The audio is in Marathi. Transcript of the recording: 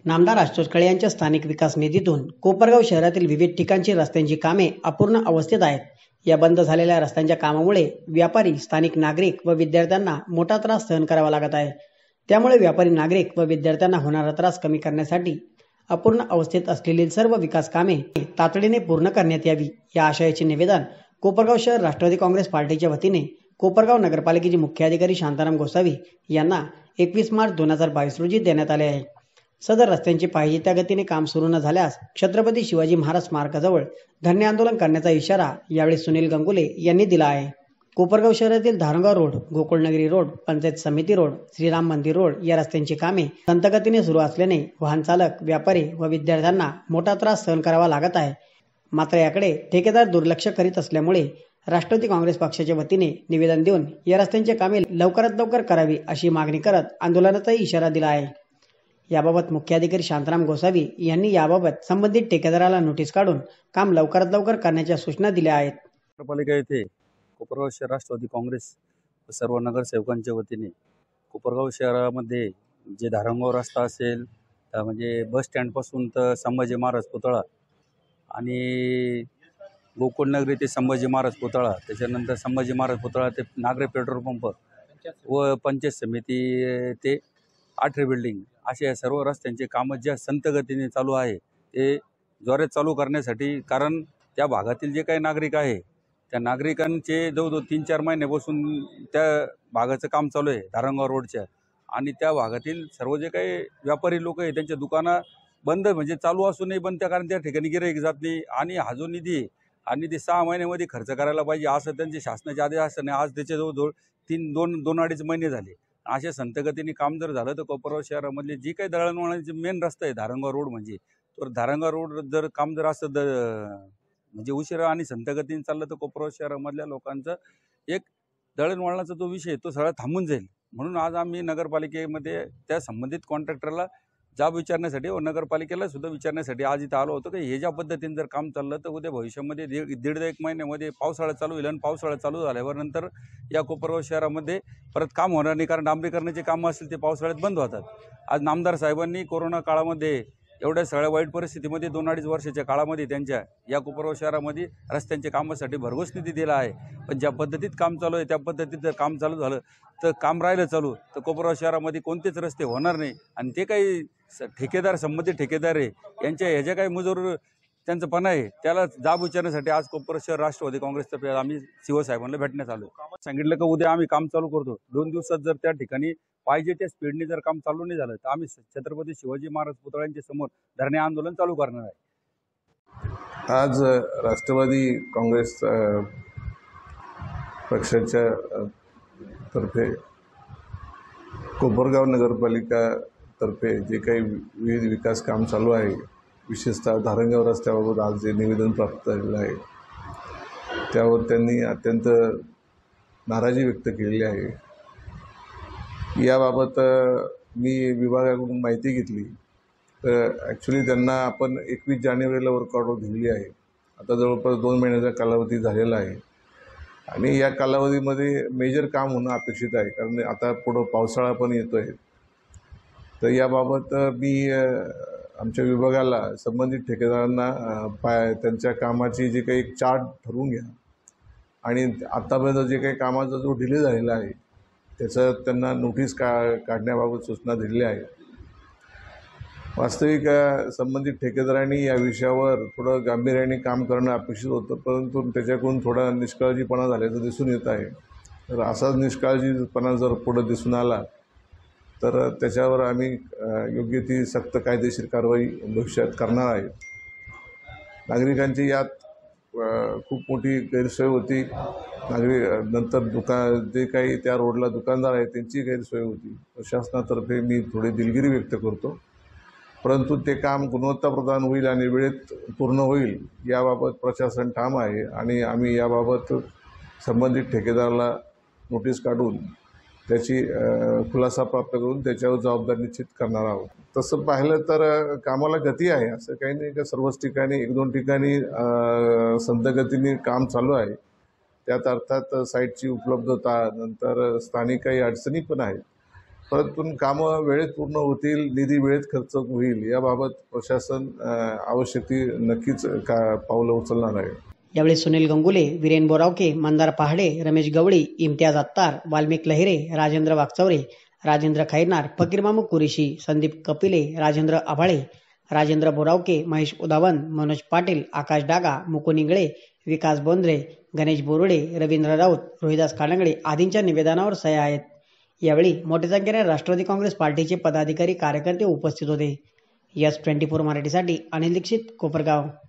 नामदार आशुतोष खळे यांच्या स्थानिक विकास निधीतून कोपरगाव शहरातील विविध ठिकाणची रस्त्यांची कामे अपूर्ण अवस्थेत आहेत. या बंद झालेल्या रस्त्यांच्या कामामुळे व्यापारी, स्थानिक नागरिक व विद्यार्थ्यांना मोठा त्रास सहन करावा लागत आहे. त्यामुळे व्यापारी, नागरिक व विद्यार्थ्यांना होणारा त्रास कमी करण्यासाठी अपूर्ण अवस्थेत असलेली सर्व विकास कामे तातडीने पूर्ण करण्यात यावी, या आशयाचे निवेदन कोपरगाव शहर राष्ट्रवादी काँग्रेस पार्टीच्या वतीने कोपरगाव नगरपालिकेचे मुख्याधिकारी शांताराम गोसावी यांना 21 मार्च 2022 रोजी देण्यात आले आहे. सदर रस्त्यांचे पाहिजे त्या गतीने काम सुरू न झाल्यास छत्रपती शिवाजी महाराज स्मारकाजवळ धरणे आंदोलन करण्याचा इशारा यावेळी सुनील गंगुले यांनी दिला आहे. कोपरगाव शहरातील धारणगाव रोड, गोकुळनगरी रोड, पंचायत समिती रोड, श्रीराम मंदिर रोड या रस्त्यांची कामे संथगतीने सुरू असल्याने वाहन चालक, व्यापारी व विद्यार्थ्यांना मोठा त्रास सहन करावा लागत आहे. मात्र याकडे ठेकेदार दुर्लक्ष करीत असल्यामुळे राष्ट्रवादी काँग्रेस पक्षाच्या वतीने निवेदन देऊन या रस्त्यांची कामे लवकरात लवकर करावी अशी मागणी करत आंदोलनाचाही इशारा दिला आहे. याबाबत मुख्याधिकारी शांताराम गोसावी यांनी याबाबत संबंधित ठेकेदाराला नोटीस काढून काम लवकरात लवकर करण्याच्या सूचना दिल्या आहेत. नगरपालिका येथे कोपरगाव शहर राष्ट्रवादी काँग्रेस सर्व नगरसेवकांच्या वतीने कोपरगाव शहरामध्ये जे धारणगाव रस्ता असेल, म्हणजे बस स्टँडपासून तर संभाजी महाराज पुतळा आणि गोकुळनगरी ते संभाजी महाराज पुतळा, त्याच्यानंतर संभाजी महाराज पुतळा ते नागरे पेट्रोल पंप व पंचायत समिती ते 8 बिल्डिंग असे या सर्व रस्त्यांचे कामं ज्या संत गतीने चालू आहे ते जोरात चालू करण्यासाठी, कारण त्या भागातील जे काही नागरिक आहे त्या नागरिकांचे जवळजवळ 3-4 महिन्यापासून त्या भागाचं काम चालू आहे धारणगाव रोडच्या, आणि त्या भागातील सर्व जे काही व्यापारी लोक आहे त्यांच्या दुकानं बंद, म्हणजे चालू असूनही बंद, त्या कारण त्या ठिकाणी गिऱ्हाईक जात नाही. आणि हा जो निधी आहे आणि ते 6 महिन्यामध्ये खर्च करायला पाहिजे असं त्यांचे शासनाचे आदेश असताना आज त्याच्या जवळजवळ 2-2.5 महिने झाले. अशा संतगतीने काम जर झालं तर कोपरगाव शहरामधले जी काही दळणवळणाचे मेन रस्ता आहे धारणगाव रोड, म्हणजे तर धारणगाव रोड जर काम जर असं म्हणजे उशिरा आणि संतगतीने चाललं तर कोपरगाव शहरामधल्या लोकांचं एक दळणवळणाचा जो विषय तो सगळा थांबून जाईल. म्हणून आज आम्ही नगरपालिकेमध्ये त्या संबंधित कॉन्ट्रॅक्टरला जाब विचारण्यासाठी व नगरपालिकेला सुद्धा विचारण्यासाठी आज इथं आलो होतो की हे ज्या पद्धतीने जर काम चाललं तर उद्या भविष्यामध्ये 1.5 महिन्यामध्ये पावसाळा चालू होईल, आणि पावसाळा चालू झाल्यावर नंतर या कोपरगाव शहरामध्ये परत काम होणार नाही, कारण डांबरीकरणाचे कामं असतील ते पावसाळ्यात बंद होतात. आज नामदार साहेबांनी कोरोना काळामध्ये एवढ्या सगळ्या वाईट परिस्थितीमध्ये 2-2.5 वर्षाच्या काळामध्ये त्यांच्या या कोपरगाव शहरामध्ये रस्त्यांच्या कामासाठी भरघोस निधी दिला आहे. पण ज्या पद्धतीत काम चालू आहे त्या पद्धतीत जर काम चालू झालं तर काम राहिलं चालू तर कोपरगाव शहरामध्ये कोणतेच रस्ते होणार नाही. आणि ते काही ठेकेदार, संबंधित ठेकेदार आहे यांच्या ह्याच्या काही मजूर त्यांचं पण आहे, त्याला जाब विचारण्यासाठी आज कोपरगाव शहर राष्ट्रवादी काँग्रेसतर्फे आम्ही सीओ साहेबांना भेटण्यात आलो. सांगितलं की उद्या आम्ही काम चालू करतो. 2 दिवसात जर त्या ठिकाणी पाहिजे त्या स्पीडने जर काम चालू नाही झालं तर आम्ही छत्रपती शिवाजी महाराज पुतळ्यांच्या समोर धरणे आंदोलन चालू करणार आहे. आज राष्ट्रवादी काँग्रेस पक्षाच्या तर्फे कोपरगाव नगरपालिका तर्फे जे काही विविध विकास काम चालू आहे, विशेषतः धारणगाव रस्त्याबाबत आज जे निवेदन प्राप्त झालेलं आहे त्यावर त्यांनी अत्यंत नाराजी व्यक्त केलेली आहे. याबाबत मी विभागाकडून माहिती घेतली तर ॲक्च्युली त्यांना आपण 21 जानेवारीला वर्क ऑर्डर दिलेली आहे. आता जवळपास 2 महिन्याचा कालावधी झालेला आहे आणि या कालावधीमध्ये मेजर काम होणं अपेक्षित आहे, कारण आता पुढं पावसाळा पण येतो आहे. तर याबाबत मी आमच्या विभागाला संबंधित ठेकेदारांना त्यांच्या कामाची जी काही एक चार्ट ठरवून घ्या आणि आत्तापर्यंत जे काही कामाचा जो डिले झालेला आहे त्याचं त्यांना नोटीस काढण्याबाबत सूचना दिलेल्या आहेत. वास्तविक संबंधित ठेकेदारांनी या विषयावर थोडं गांभीर्याने काम करणं अपेक्षित होतं, परंतु त्याच्याकडून थोडा निष्काळजीपणा झाल्याचं दिसून येत आहे. तर असाच निष्काळजीपणा जर पुढं दिसून आला तर त्याच्यावर आम्ही योग्य ती सक्त कायदेशीर कारवाई भविष्यात करणार आहे. नागरिकांची यात खूप मोठी गैरसोय होती. नंतर जे काही त्या रोडला दुकानदार आहेत त्यांची गैरसोय होती. प्रशासनातर्फे मी थोडी दिलगिरी व्यक्त करतो, परंतु ते काम गुणवत्ताप्रधान होईल आणि वेळेत पूर्ण होईल याबाबत प्रशासन ठाम आहे आणि आम्ही याबाबत संबंधित ठेकेदाराला नोटीस काढून त्याची खुलासा प्राप्त करून त्याच्यावर जबाबदारी निश्चित करणार आहोत. तसं पाहिलं तर कामाला गती आहे, असं काही नाही का सर्वच ठिकाणी 1-2 ठिकाणी संथगतीने काम चालू आहे. त्यात अर्थात साईटची उपलब्धता, नंतर स्थानिक काही अडचणी पण आहेत. परंतु कामं वेळेत पूर्ण होतील, निधी वेळेत खर्च होईल याबाबत प्रशासन आवश्यक ती नक्कीच पावलं उचलणार आहे. यावेळी सुनील गंगुले, वीरेन बोरावके, मंदार पहाडे, रमेश गवळी, इम्तियाज अत्तार, वाल्मिक लहिरे, राजेंद्र वागचौरे, राजेंद्र खैरनार, फकीरमामू कुरेशी, संदीप कपिले, राजेंद्र आभाळे, राजेंद्र बोरावके, महेश उदावन, मनोज पाटील, आकाश डागा, मुकुंद इंगळे, विकास बोंद्रे, गणेश बोरुडे, रवींद्र राऊत, रोहिदास कानगडे आदींच्या निवेदनावर सह्या आहेत. यावेळी मोठ्या संख्येने राष्ट्रवादी काँग्रेस पार्टीचे पदाधिकारी कार्यकर्ते उपस्थित होते. यस 24 मराठीसाठी अनिल दीक्षित, कोपरगाव.